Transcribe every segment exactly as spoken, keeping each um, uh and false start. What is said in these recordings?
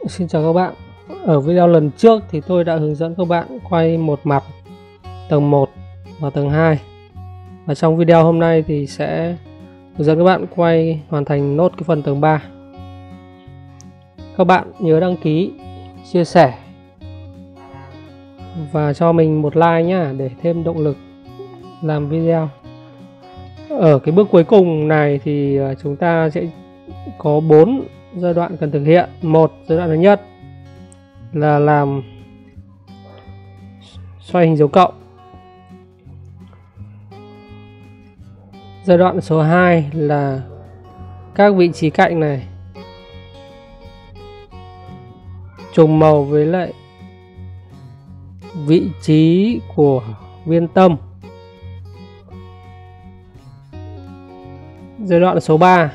Xin chào các bạn. Ở video lần trước thì tôi đã hướng dẫn các bạn quay một mặt tầng một và tầng hai. Và trong video hôm nay thì sẽ hướng dẫn các bạn quay hoàn thành nốt cái phần tầng ba. Các bạn nhớ đăng ký, chia sẻ và cho mình một like nhá, để thêm động lực làm video. Ở cái bước cuối cùng này thì chúng ta sẽ có bốn giai đoạn cần thực hiện. Một, giai đoạn thứ nhất là làm xoay hình dấu cộng. Giai đoạn số hai là các vị trí cạnh này trùng màu với lại vị trí của viên tâm. Giai đoạn số ba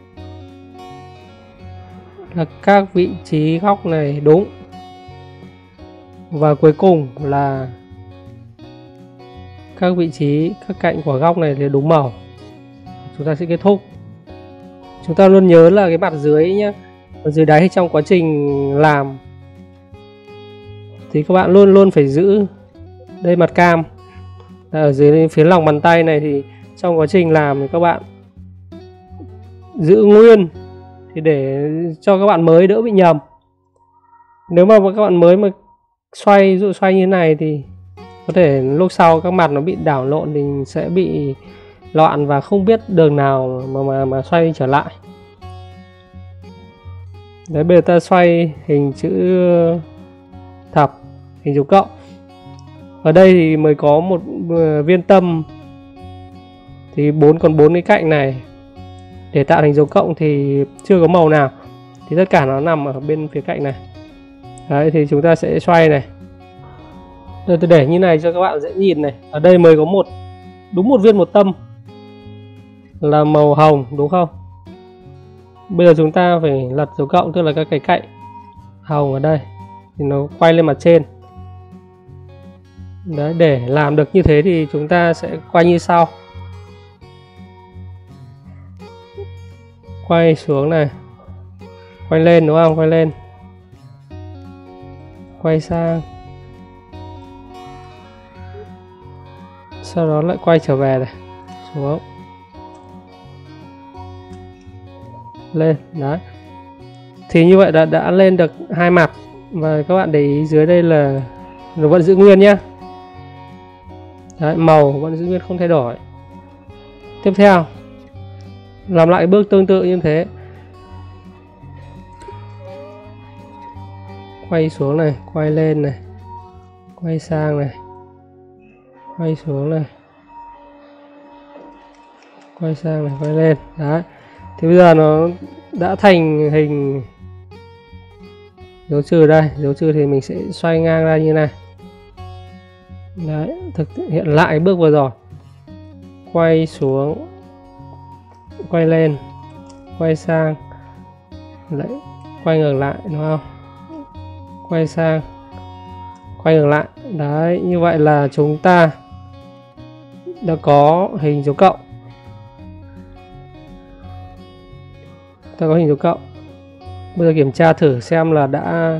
là các vị trí góc này đúng. Và cuối cùng là các vị trí các cạnh của góc này thì đúng màu. Chúng ta sẽ kết thúc. Chúng ta luôn nhớ là cái mặt dưới nhé, ở dưới đáy trong quá trình làm thì các bạn luôn luôn phải giữ đây mặt cam. Ở dưới phía lòng bàn tay này thì trong quá trình làm thì các bạn giữ nguyên thì để cho các bạn mới đỡ bị nhầm. Nếu mà các bạn mới mà xoay, ví dụ xoay như thế này thì có thể lúc sau các mặt nó bị đảo lộn thì sẽ bị loạn và không biết đường nào mà mà, mà xoay trở lại. Đấy, bây giờ ta xoay hình chữ thập, hình dấu cộng. Ở đây thì mới có một viên tâm thì bốn còn bốn cái cạnh này để tạo thành dấu cộng thì chưa có màu nào, thì tất cả nó nằm ở bên phía cạnh này. Đấy, thì chúng ta sẽ xoay này. Đây, tôi để như này cho các bạn dễ nhìn này. Ở đây mới có một đúng một viên một tâm là màu hồng, đúng không? Bây giờ chúng ta phải lật dấu cộng, tức là các cái cạnh hồng ở đây thì nó quay lên mặt trên. Đấy, để làm được như thế thì chúng ta sẽ quay như sau. Quay xuống này, quay lên, đúng không? Quay lên, quay sang, sau đó lại quay trở về này, xuống, lên. Đấy, thì như vậy đã đã lên được hai mặt. Và các bạn để ý dưới đây là nó vẫn giữ nguyên nhá. Đấy, màu vẫn giữ nguyên không thay đổi. Tiếp theo làm lại bước tương tự như thế. Quay xuống này, quay lên này, quay sang này, quay xuống này, quay sang này, quay lên. Đấy, thì bây giờ nó đã thành hình dấu trừ đây. Dấu trừ thì mình sẽ xoay ngang ra như này. Đấy, thực hiện lại bước vừa rồi. Quay xuống, quay lên, quay sang, lại quay ngược lại, đúng không? Quay sang, quay ngược lại. Đấy, như vậy là chúng ta đã có hình dấu cộng. Ta có hình dấu cộng. Bây giờ kiểm tra thử xem là đã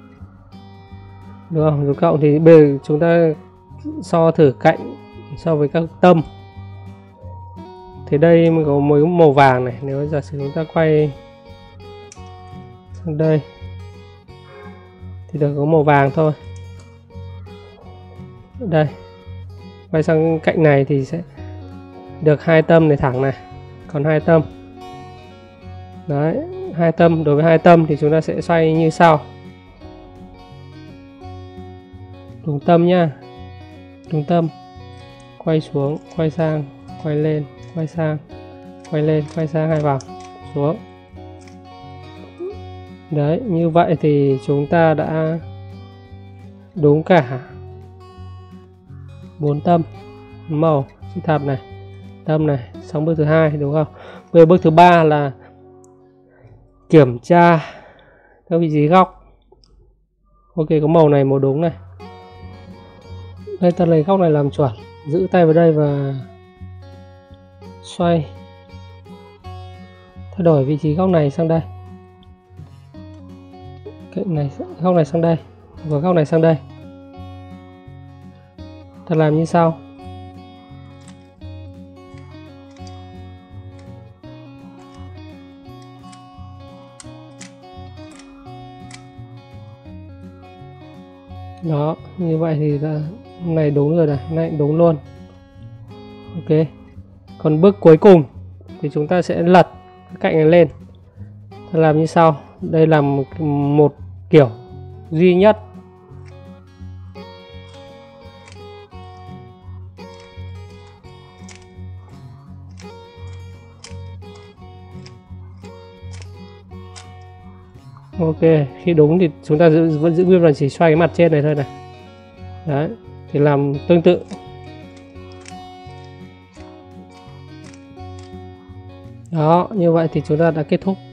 được không? Dấu cộng thì bây giờ chúng ta so thử cạnh so với các tâm. Thì đây mới có mới màu vàng này. Nếu giả sử chúng ta quay sang đây thì được có màu vàng thôi. Đây, quay sang cạnh này thì sẽ được hai tâm này thẳng này, còn hai tâm. Đấy, hai tâm. Đối với hai tâm thì chúng ta sẽ xoay như sau. Đúng tâm nhá, đúng tâm, quay xuống, quay sang, quay lên, quay sang, quay lên, quay sang hai vòng, xuống. Đấy, như vậy thì chúng ta đã đúng cả bốn tâm màu chữ thập này, tâm này. Xong bước thứ hai, đúng không? Bây giờ bước thứ ba là kiểm tra các vị trí góc. Ok, có màu này, màu đúng này. Đây, ta lấy góc này làm chuẩn, giữ tay vào đây và xoay, thay đổi vị trí góc này sang đây. cái này góc này sang đây và góc này sang đây. Ta làm như sau. Đó, như vậy thì ta, này đúng rồi này, này đúng luôn. Ok. Còn bước cuối cùng thì chúng ta sẽ lật cái cạnh này lên. Ta làm như sau. Đây là một, một kiểu duy nhất. Ok, khi đúng thì chúng ta giữ, vẫn giữ nguyên và chỉ xoay cái mặt trên này thôi này. Đấy, thì làm tương tự. Đó, như vậy thì chúng ta đã kết thúc